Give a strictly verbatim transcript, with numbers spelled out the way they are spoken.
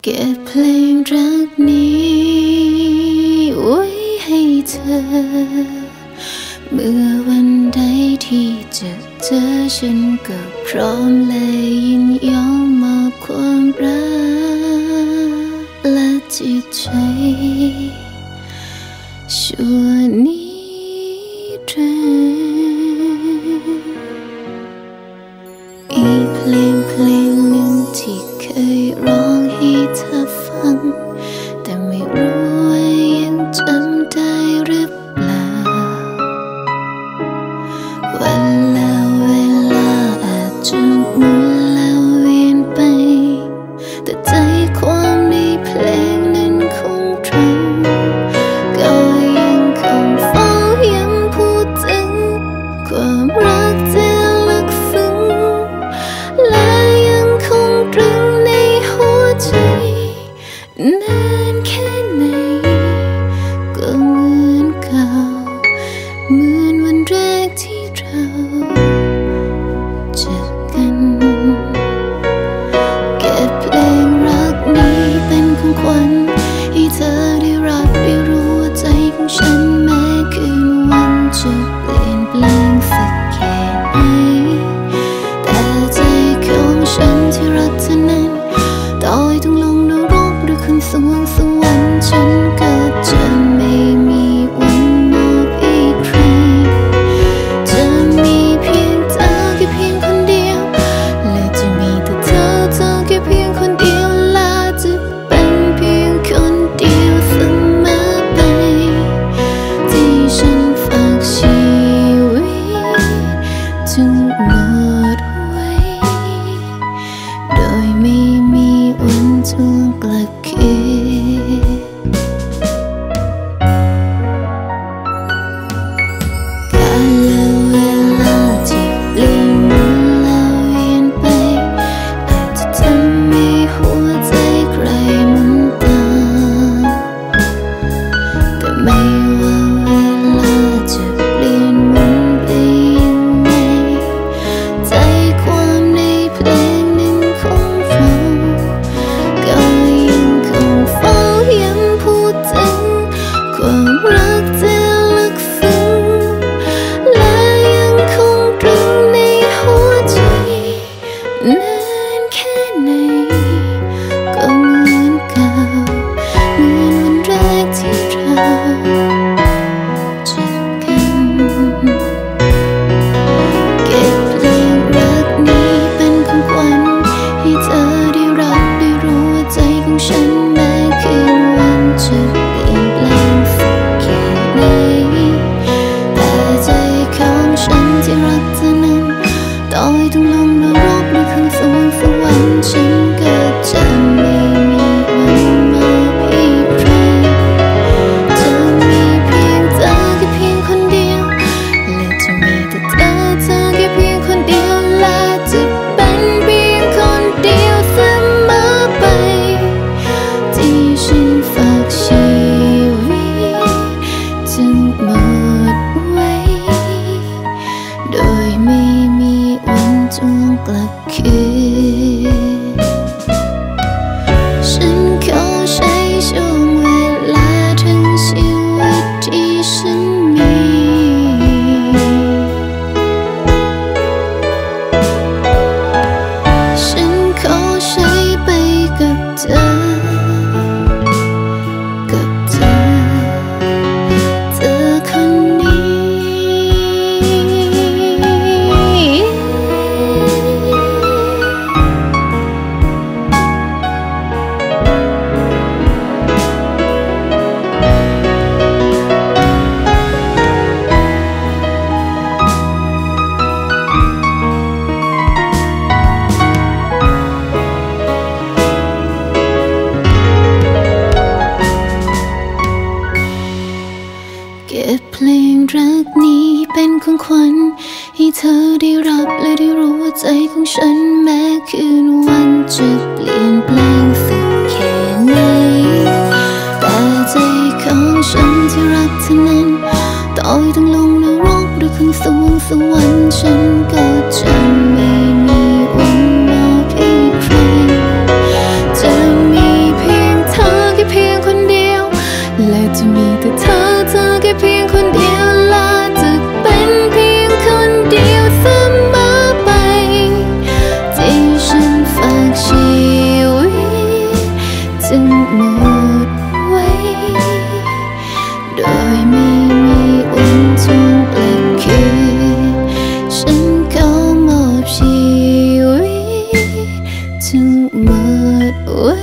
เก็บเพลงรักนี้ไว้ให้เธอเมื่อวันใดที่จะเจอฉันก็พร้อมและยินยอมมอบความรักและจิตใจชั่วนิรันดร์อีกเพลงเพลงหนึ่งที่เคยร้องให้เธอฟังแต่ไม่รู้ว่ายังจำได้หรือเปล่าวันแล้วเวลาอาจจะหมุนแล้วเวียนไปแต่ใจความในเพลงนั้นคงตรงก็ยังคงเฝ้าย้ำพูดถึงความรักที่ลึกซึ้งและยังคงตรึงในหัวใจนานแค่ไหนก็เหมือนเก่าเหมือนวันแรกที่เราเจอกันเก็บเพลงรักนี้เป็นของขวัญให้เธอได้รับได้รู้ว่าใจของฉันแม้คืนวันจะเปลี่ยนแปลงสักแค่ไหนแต่ใจของฉันที่รักเธอนั้นต่อให้ต้องลงนรกหรือขึ้นสวงสวรรค์ฉันก็จะไม่มีวันมอบให้ใครจะมีเพียงเธอแค่เพียงคนเดียวและจะมีแต่เธอเธอแค่เพียงคนเดียวและจะเป็นเพียงคนเดียวเสมอไปที่ฉันฝากชีวิตทั้งหมดไว้โดยไม่มีวันทวงกลับคืนกาลเวลาที่เปลี่ยนหมุนแล้วเวียนไปอาจจะทำให้หัวใจใครหมุนตามแต่ไม่ว่าเวลาจะเปลี่ยนหมุนไปยังไงใจความในเพลงนั้นคงฟังก็ยังคงเฝ้าย้ำพูดถึงความรักที่ลึกซึ้งและยังคงตรึงในหัวใจนานแค่ไหนก็เหมือนเก่าเหมือนวันแรกที่เราเจอกันเก็บเพลงรักนี้เป็นของขวัญให้เธอได้รับได้รู้ว่าใจของฉันแม้คืนวันจะเปลี่ยนแปลงสักแค่ไหนแต่ใจของฉันที่รักเธอนั้นต่อให้ต้องลงนรกหรือขึ้นสวงสวรรค์ฉันก็จะไม่มีวันมอบให้ใครจะมีเพียงเธอแค่เพียงคนเดียวและจะมีแต่เธอเธอแค่เพียงคนเดียวและจะเป็นเพียงคนเดียวเสมอไปที่ฉันฝากชีวิตทั้งหมดไว้โดยไม่มีวันทวงกลับคืนฉันขอใช้ช่วงเวลาทั้งชีวิตที่ฉันมีฉันขอใช้ไปกับเธอกับเธอเธอคนนี้เก็บเพลงรักนี้เป็นของขวัญให้เธอได้รับและได้รู้ว่าใจของฉันแม้คืนวันจะเปลี่ยนแปลงสักแค่ไหนแต่ใจของฉันที่รักเธอนั้นต่อให้ต้องลงนรกหรือขึ้นสวงสวรรค์ฉันก็จะไม่มีวันมอบให้ใครจะมีเพีทั้งหมด